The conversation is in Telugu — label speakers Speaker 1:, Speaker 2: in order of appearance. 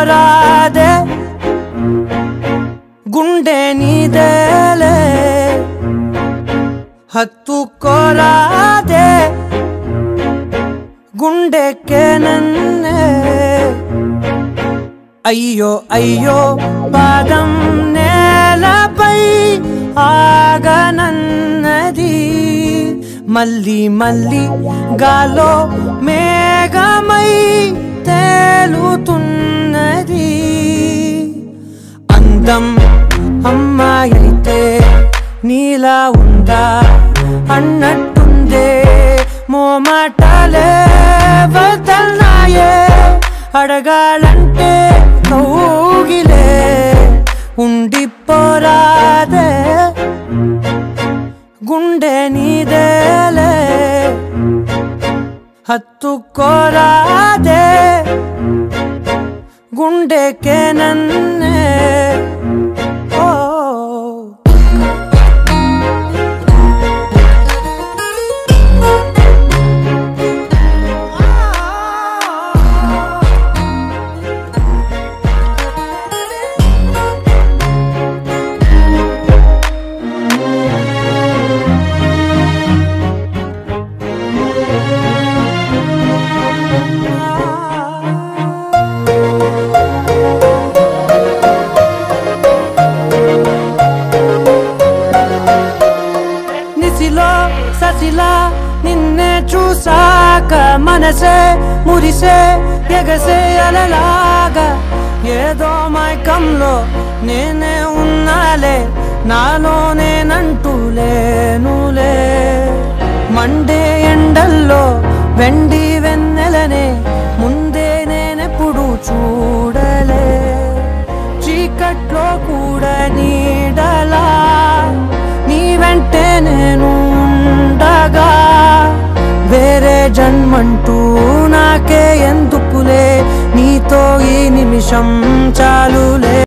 Speaker 1: ఉండిపోరాదే గుండె నీదేలే హత్తుకోరాదే గుండెకే నన్నే అయ్యో అయ్యో పాదం నేలపై ఆగనన్నది మళ్ళీ మళ్ళీ గాలో మేఘమై తేలుతున్నది అందం అమ్మాయైతే నీలా ఉందా అన్నట్టుందే మోమాటలే వదల్నాయే అడగాలంటే కౌగిలే ఉండిపోరాదే గుండె నీదేలే హత్తుకోరాదే గుండెకే నన్నే ససిలా నిన్నే చూసాక మనసే మురిసే ఎగసే అలలాగా ఏదో మైకంలో నేనే ఉన్నాలే నాలోనేనంటూ లేనులే మండే ఎండల్లో వెండి వెన్నెలనే ముందే నేనెప్పుడు చూడలే చీకట్లో కూడా నీడలా నీ వెంటే నేను ఉండగా వేరే జన్మంటూ నాకే ఎందుకులే నీతో ఈ నిమిషం చాలులే